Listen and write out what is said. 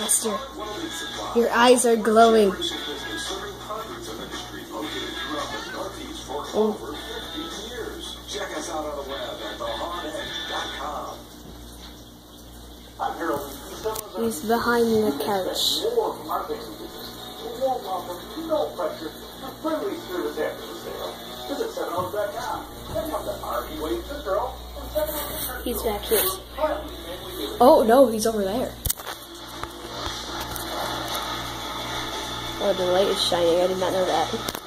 Sylvester. Your eyes are glowing. Oh. Check us out on the web at thehardhead.com. He's behind the couch. He's back here. Oh no, he's over there. Oh, the light is shining. I did not know that.